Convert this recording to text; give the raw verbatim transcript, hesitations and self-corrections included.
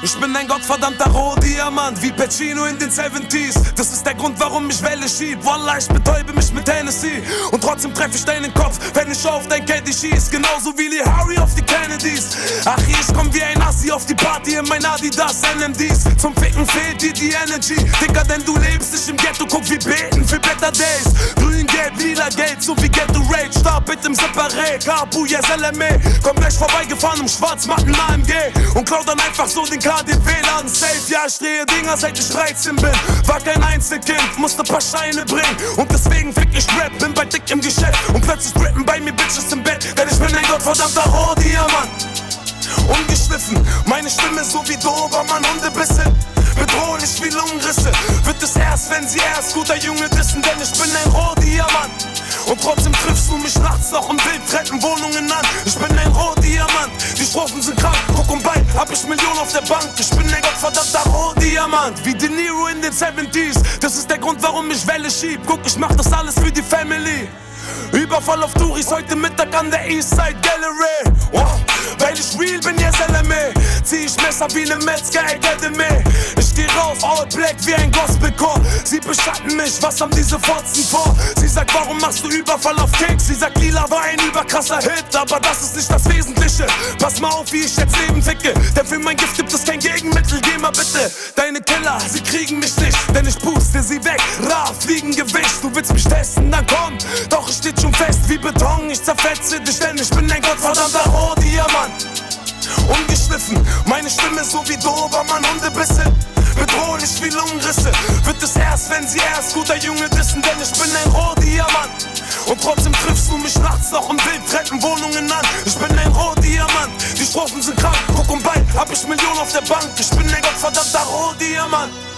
Ich bin ein gottverdammter Rohdiamant, wie Pacino in den siebziger. Das ist der Grund, warum ich Welle schieb. Wallah, ich betäube mich mit Hennessy. Und trotzdem treff ich deinen Kopf, wenn ich auf dein Caddy schieß. Genauso wie Lee Harvey auf die Kennedys. Ach, ich komm wie ein Assi auf die Party in mein Adidas N M Ds. Zum Ficken fehlt dir die Energy. Dicker, denn du lebst nicht im Ghetto, guck wie beten für Better Days. Grün, gelb, lila, Geld, so wie Ghetto Rage. Stab mit dem Separé, Kapu, yes, L M E. Komm gleich vorbeigefahren im schwarzmatten A M G. Und klau dann einfach so den K D W-Laden safe. Ja, ich drehe Dinger, seit ich dreizehn bin. War kein Einzelkind, musste paar Scheine bringen. Und deswegen fick ich Rap, bin bei dick im Geschäft. Und plötzlich rappen bei mir Bitches im Bett. Denn ich bin ein gottverdammter Rohdiamant. Ungeschliffen, meine Stimme so wie Dobermann, Hundebisse. Bedrohlich wie Lungenrisse. Wird es erst, wenn sie erst guter Junge dissen. Denn ich bin ein Rohdiamant. Und trotzdem triffst du mich nachts noch im Bild, Treppenwohnungen an. Ich bin ein Rohdiamant, die Strophen sind krank. Guck und bald hab ich Millionen auf der Bank. Ich bin ein gottverdammter Rohdiamant, wie De Niro in den siebziger. Das ist der Grund, warum ich Welle schieb. Guck, ich mach das alles für die Family. Überfall auf Touris heute Mittag an der Eastside Gallery. Oh, weil ich real bin, yes, L M E. Zieh ich Messer wie ne Metzger Academy. Ich geh raus, all black wie ein Gospelchor. Sie beschatten mich, was haben diese Fotzen vor? Sie sagt, warum machst du Überfall auf Kicks? Sie sagt, Lila war ein überkrasser Hit, aber das ist nicht das Wesentliche. Pass mal auf, wie ich jetzt Leben ficke. Denn für mein Gift gibt es kein Gegenmittel. Geh mal bitte, deine Killer, sie kriegen mich nicht. Denn ich puste sie weg, rar, Fliegengewicht. Du willst mich testen, dann komm. Doch ich steht schon fest wie Beton. Ich zerfetze dich, denn ich bin ein gottverdammter Rohdiamant. Ungeschliffen, meine Stimme so wie Dobermann, Hundebisse. Bedrohlich wie Lungenrisse. Wird es erst, wenn sie erst guter Junge dissen. Denn ich bin ein Rohdiamant. Und trotzdem triffst du mich nachts noch im Bild, Treppenwohnungen an. Ich bin ein Rohdiamant, die Strophen sind krank. Guck und bald hab ich Millionen auf der Bank. Ich bin ein gottverdammter Rohdiamant.